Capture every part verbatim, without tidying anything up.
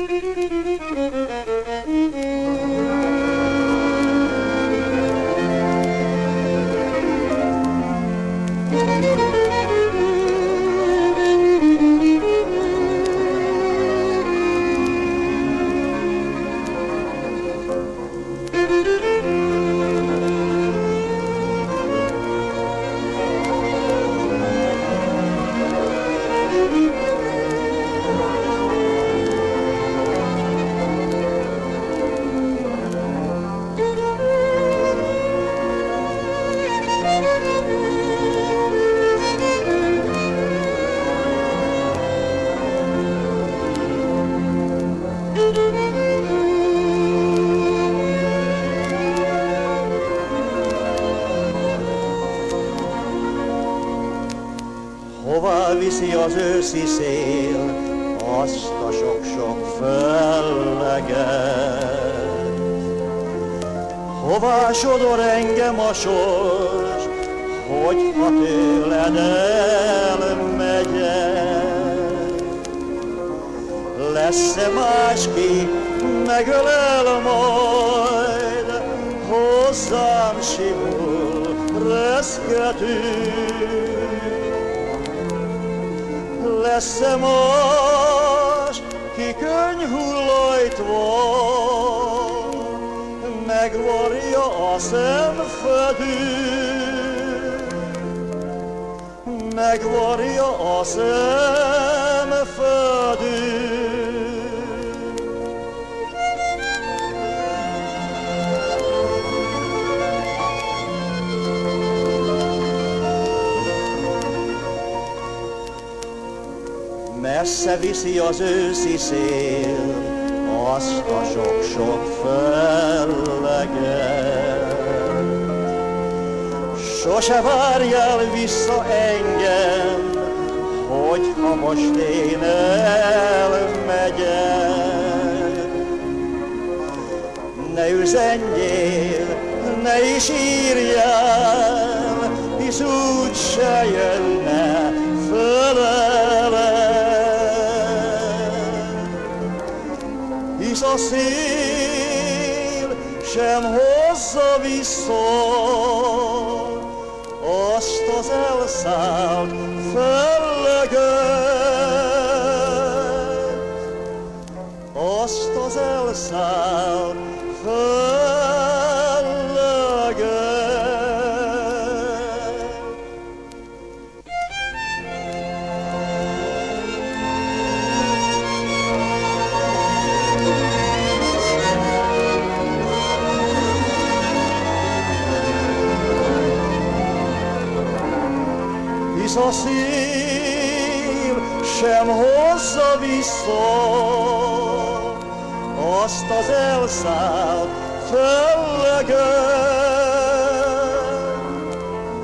Hová viszi az őszi szél azt a sok-sok felleget? Hová sodor engem a sors, hogyha tőled elmegyek? Lesz-e más, ki megölel majd, hozzám simul reszkető? Lesz-e más, ki könnyhullajtva megvarja a szemfedő, megvarja a szemfedő. Messze viszi az őszi szél azt a sok-sok felleget. Sose várjál vissza engem, hogyha most én elmegyek. Ne üzenjél, ne is írjál, hisz úgyse jönne fölele. Hisz a szél sem hozza vissza azt az elszállt felleget, azt az elszállt felleget. Hisz a szél sem hozza vissza azt az elszállt felleget,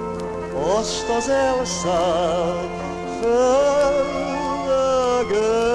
azt az elszállt felleget.